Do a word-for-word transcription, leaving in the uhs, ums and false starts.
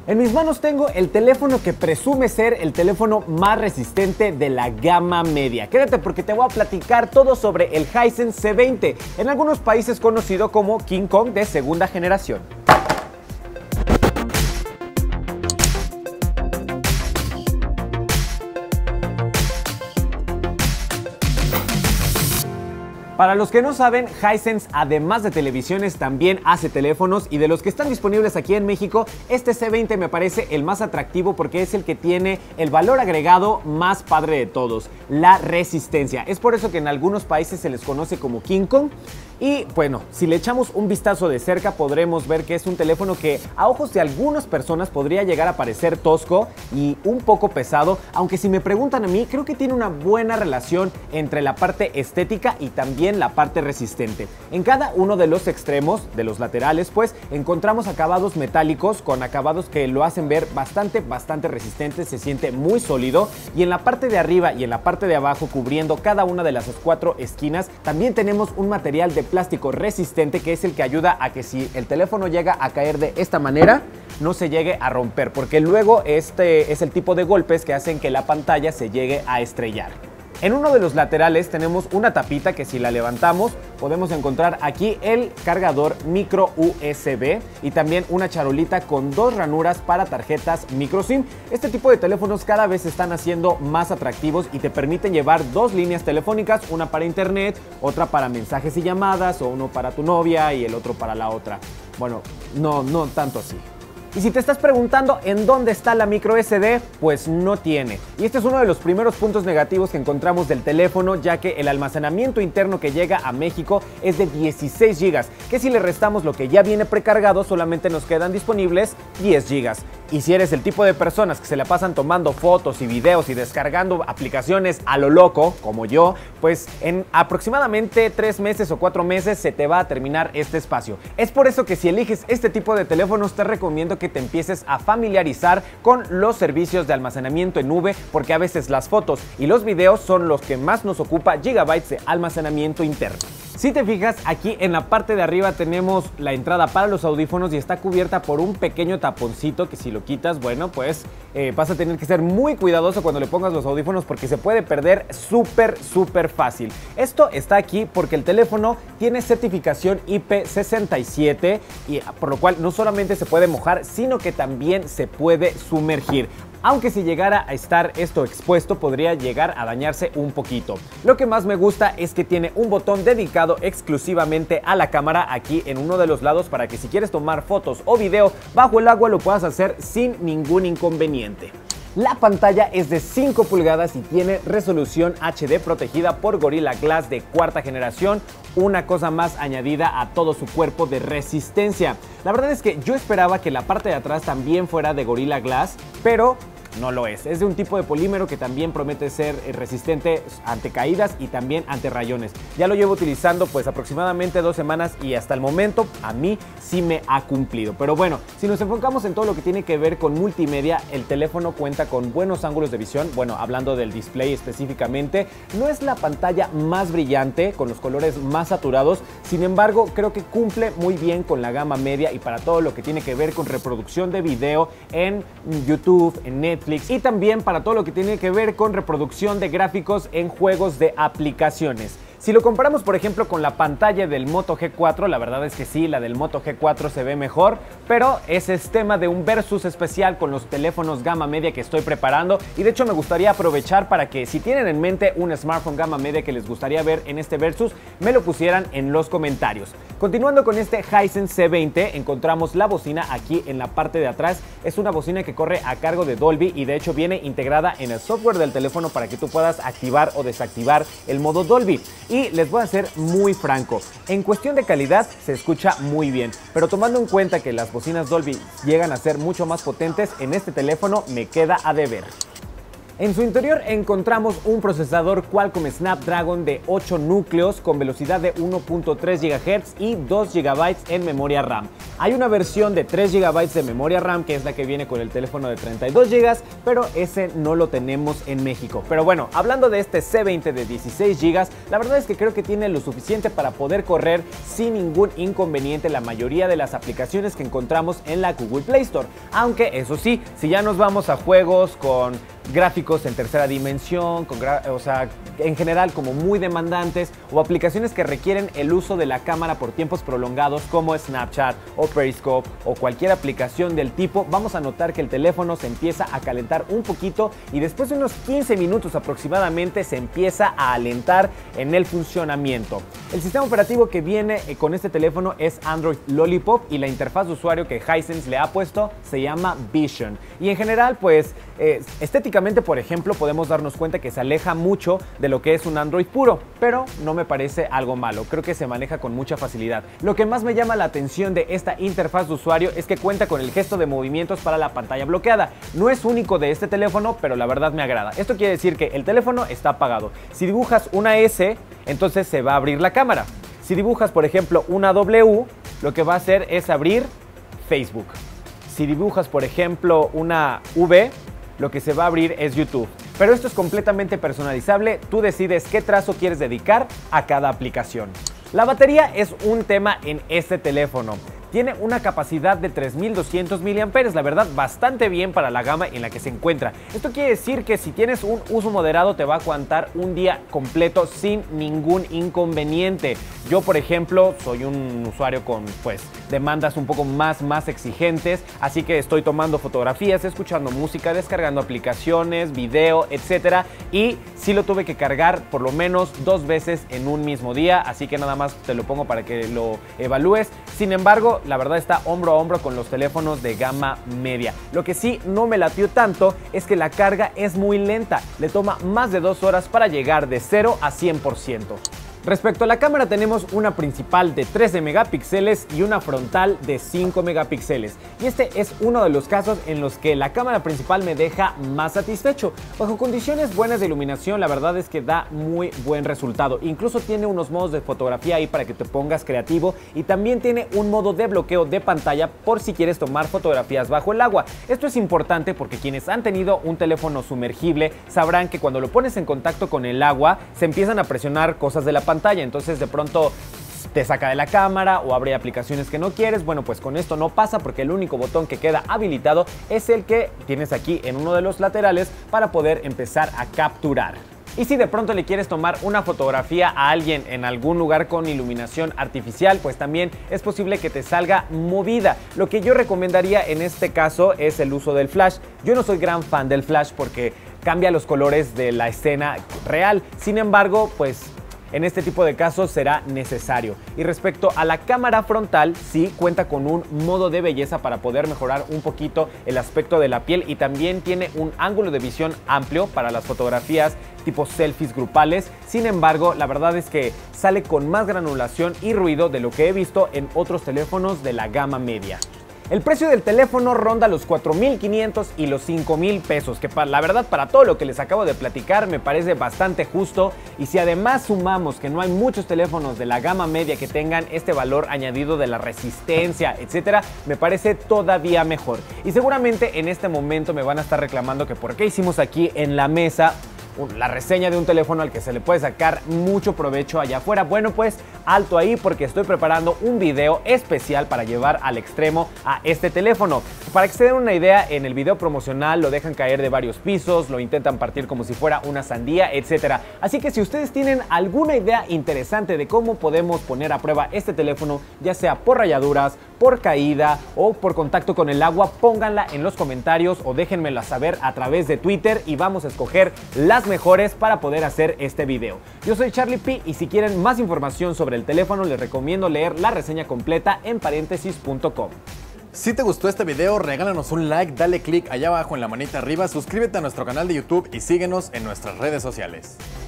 En mis manos tengo el teléfono que presume ser el teléfono más resistente de la gama media. Quédate porque te voy a platicar todo sobre el Hisense C veinte, en algunos países conocido como King Kong de segunda generación. Para los que no saben, Hisense, además de televisiones, también hace teléfonos, y de los que están disponibles aquí en México, este C veinte me parece el más atractivo porque es el que tiene el valor agregado más padre de todos, la resistencia. Es por eso que en algunos países se les conoce como King Kong. Y bueno, si le echamos un vistazo de cerca podremos ver que es un teléfono que a ojos de algunas personas podría llegar a parecer tosco y un poco pesado, aunque si me preguntan a mí, creo que tiene una buena relación entre la parte estética y también la parte resistente. En cada uno de los extremos, de los laterales, pues encontramos acabados metálicos con acabados que lo hacen ver bastante, bastante resistente, se siente muy sólido, y en la parte de arriba y en la parte de abajo, cubriendo cada una de las cuatro esquinas, también tenemos un material de plástico resistente que es el que ayuda a que si el teléfono llega a caer de esta manera, no se llegue a romper, porque luego este es el tipo de golpes que hacen que la pantalla se llegue a estrellar. En uno de los laterales tenemos una tapita que si la levantamos podemos encontrar aquí el cargador micro U S B y también una charolita con dos ranuras para tarjetas micro SIM. Este tipo de teléfonos cada vez se están haciendo más atractivos y te permiten llevar dos líneas telefónicas, una para internet, otra para mensajes y llamadas, o uno para tu novia y el otro para la otra. Bueno, no, no tanto así. Y si te estás preguntando en dónde está la micro S D, pues no tiene. Y este es uno de los primeros puntos negativos que encontramos del teléfono, ya que el almacenamiento interno que llega a México es de dieciséis gigas, que si le restamos lo que ya viene precargado, solamente nos quedan disponibles diez gigas. Y si eres el tipo de personas que se la pasan tomando fotos y videos y descargando aplicaciones a lo loco, como yo, pues en aproximadamente tres meses o cuatro meses se te va a terminar este espacio. Es por eso que si eliges este tipo de teléfonos te recomiendo que te empieces a familiarizar con los servicios de almacenamiento en nube, porque a veces las fotos y los videos son los que más nos ocupa gigabytes de almacenamiento interno. Si te fijas, aquí en la parte de arriba tenemos la entrada para los audífonos y está cubierta por un pequeño taponcito que si lo quitas, bueno, pues eh, vas a tener que ser muy cuidadoso cuando le pongas los audífonos porque se puede perder súper, súper fácil. Esto está aquí porque el teléfono tiene certificación I P sesenta y siete, y por lo cual no solamente se puede mojar, sino que también se puede sumergir. Aunque si llegara a estar esto expuesto podría llegar a dañarse un poquito. Lo que más me gusta es que tiene un botón dedicado exclusivamente a la cámara aquí en uno de los lados para que si quieres tomar fotos o video bajo el agua lo puedas hacer sin ningún inconveniente. La pantalla es de cinco pulgadas y tiene resolución H D protegida por Gorilla Glass de cuarta generación, una cosa más añadida a todo su cuerpo de resistencia. La verdad es que yo esperaba que la parte de atrás también fuera de Gorilla Glass, pero no lo es. Es de un tipo de polímero que también promete ser resistente ante caídas y también ante rayones. Ya lo llevo utilizando pues aproximadamente dos semanas y hasta el momento a mí sí me ha cumplido. Pero bueno, si nos enfocamos en todo lo que tiene que ver con multimedia, el teléfono cuenta con buenos ángulos de visión. Bueno, hablando del display específicamente, no es la pantalla más brillante con los colores más saturados. Sin embargo, creo que cumple muy bien con la gama media y para todo lo que tiene que ver con reproducción de video en YouTube, en Netflix, y también para todo lo que tiene que ver con reproducción de gráficos en juegos de aplicaciones. Si lo comparamos por ejemplo con la pantalla del Moto G cuatro, la verdad es que sí, la del Moto G cuatro se ve mejor, pero ese es tema de un versus especial con los teléfonos gama media que estoy preparando, y de hecho me gustaría aprovechar para que si tienen en mente un smartphone gama media que les gustaría ver en este versus, me lo pusieran en los comentarios. Continuando con este Hisense C veinte, encontramos la bocina aquí en la parte de atrás. Es una bocina que corre a cargo de Dolby y de hecho viene integrada en el software del teléfono para que tú puedas activar o desactivar el modo Dolby. Y les voy a ser muy franco, en cuestión de calidad se escucha muy bien, pero tomando en cuenta que las bocinas Dolby llegan a ser mucho más potentes, en este teléfono me queda a deber. En su interior encontramos un procesador Qualcomm Snapdragon de ocho núcleos con velocidad de uno punto tres gigahertz y dos gigabytes en memoria RAM. Hay una versión de tres gigabytes de memoria RAM que es la que viene con el teléfono de treinta y dos gigas, pero ese no lo tenemos en México. Pero bueno, hablando de este C veinte de dieciséis gigas, la verdad es que creo que tiene lo suficiente para poder correr sin ningún inconveniente la mayoría de las aplicaciones que encontramos en la Google Play Store. Aunque eso sí, si ya nos vamos a juegos con gráficos en tercera dimensión, con o sea, en general como muy demandantes, o aplicaciones que requieren el uso de la cámara por tiempos prolongados como Snapchat o Periscope o cualquier aplicación del tipo, vamos a notar que el teléfono se empieza a calentar un poquito y después de unos quince minutos aproximadamente se empieza a alentar en el funcionamiento. El sistema operativo que viene con este teléfono es Android Lollipop y la interfaz de usuario que Hisense le ha puesto se llama Vision. Y en general, pues eh, estéticamente, por ejemplo, podemos darnos cuenta que se aleja mucho de lo que es un Android puro, pero no me parece algo malo, creo que se maneja con mucha facilidad. Lo que más me llama la atención de esta interfaz de usuario es que cuenta con el gesto de movimientos para la pantalla bloqueada. No es único de este teléfono, pero la verdad me agrada. Esto quiere decir que el teléfono está apagado. Si dibujas una S, entonces se va a abrir la cámara. Si dibujas, por ejemplo, una W, lo que va a hacer es abrir Facebook. Si dibujas, por ejemplo, una V, lo que se va a abrir es YouTube. Pero esto es completamente personalizable, tú decides qué trazo quieres dedicar a cada aplicación. La batería es un tema en este teléfono. Tiene una capacidad de tres mil doscientos miliamperios hora, la verdad bastante bien para la gama en la que se encuentra. Esto quiere decir que si tienes un uso moderado te va a aguantar un día completo sin ningún inconveniente. Yo, por ejemplo, soy un usuario con pues demandas un poco más, más exigentes, así que estoy tomando fotografías, escuchando música, descargando aplicaciones, video, etcétera, y sí lo tuve que cargar por lo menos dos veces en un mismo día, así que nada más te lo pongo para que lo evalúes. Sin embargo, la verdad está hombro a hombro con los teléfonos de gama media. Lo que sí no me latió tanto es que la carga es muy lenta, le toma más de dos horas para llegar de cero a cien por ciento. Respecto a la cámara, tenemos una principal de trece megapíxeles y una frontal de cinco megapíxeles. Y este es uno de los casos en los que la cámara principal me deja más satisfecho. Bajo condiciones buenas de iluminación, la verdad es que da muy buen resultado. Incluso tiene unos modos de fotografía ahí para que te pongas creativo y también tiene un modo de bloqueo de pantalla por si quieres tomar fotografías bajo el agua. Esto es importante porque quienes han tenido un teléfono sumergible sabrán que cuando lo pones en contacto con el agua se empiezan a presionar cosas de la pantalla. Entonces de pronto te saca de la cámara o abre aplicaciones que no quieres. Bueno, pues con esto no pasa porque el único botón que queda habilitado es el que tienes aquí en uno de los laterales para poder empezar a capturar. Y si de pronto le quieres tomar una fotografía a alguien en algún lugar con iluminación artificial, pues también es posible que te salga movida. Lo que yo recomendaría en este caso es el uso del flash. Yo no soy gran fan del flash porque cambia los colores de la escena real. Sin embargo, pues en este tipo de casos será necesario. Y respecto a la cámara frontal, sí cuenta con un modo de belleza para poder mejorar un poquito el aspecto de la piel y también tiene un ángulo de visión amplio para las fotografías tipo selfies grupales. Sin embargo, la verdad es que sale con más granulación y ruido de lo que he visto en otros teléfonos de la gama media. El precio del teléfono ronda los cuatro mil quinientos y los cinco mil pesos, que para, la verdad para todo lo que les acabo de platicar me parece bastante justo, y si además sumamos que no hay muchos teléfonos de la gama media que tengan este valor añadido de la resistencia, etcétera, me parece todavía mejor. Y seguramente en este momento me van a estar reclamando que por qué hicimos aquí en la mesa la reseña de un teléfono al que se le puede sacar mucho provecho allá afuera. Bueno, pues alto ahí porque estoy preparando un video especial para llevar al extremo a este teléfono. Para que se den una idea, en el video promocional lo dejan caer de varios pisos, lo intentan partir como si fuera una sandía, etcétera. Así que si ustedes tienen alguna idea interesante de cómo podemos poner a prueba este teléfono, ya sea por rayaduras, por caída o por contacto con el agua, pónganla en los comentarios o déjenmela saber a través de Twitter y vamos a escoger las mejores para poder hacer este video. Yo soy Charlie P y si quieren más información sobre el teléfono les recomiendo leer la reseña completa en paréntesis punto com. Si te gustó este video, regálanos un like, dale click allá abajo en la manita arriba, suscríbete a nuestro canal de YouTube y síguenos en nuestras redes sociales.